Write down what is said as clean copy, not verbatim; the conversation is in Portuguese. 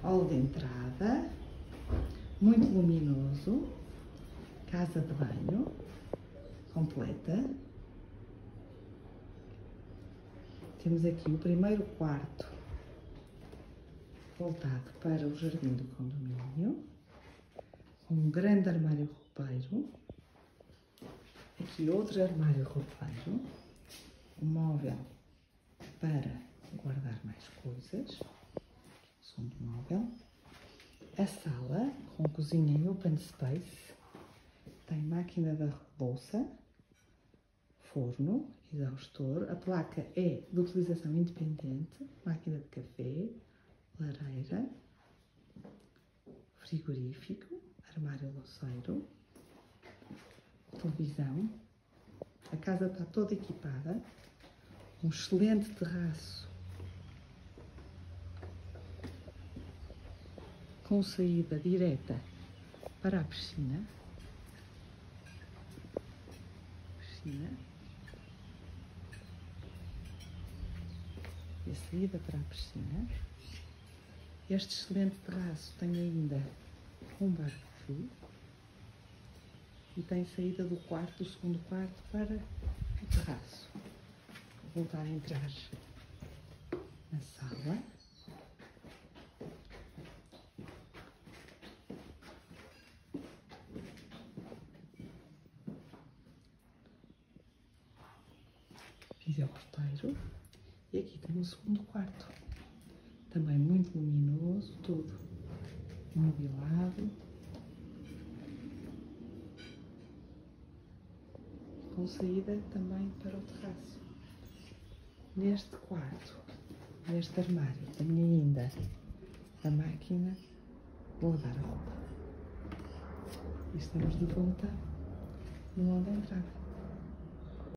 Hall de entrada, muito luminoso, casa de banho completa. Temos aqui o primeiro quarto voltado para o jardim do condomínio, com um grande armário roupeiro. Aqui outro armário roupeiro, um móvel para guardar mais coisas, segundo móvel. A sala com cozinha e open space, tem máquina da louça, forno, exaustor. A placa é de utilização independente, máquina de café, lareira, frigorífico, armário louceiro, televisão. A casa está toda equipada, um excelente terraço com saída direta para a piscina. E a saída para a piscina. Este excelente terraço tem ainda um barbecue e tem saída do segundo quarto para o terraço. Vou voltar a entrar na sala. Piso roupeiro. E aqui tem o segundo quarto. Também muito luminoso, todo mobilado. Com saída também para o terraço. Neste quarto, neste armário, tem ainda a máquina de lavar a roupa. E estamos de volta no hall de entrada.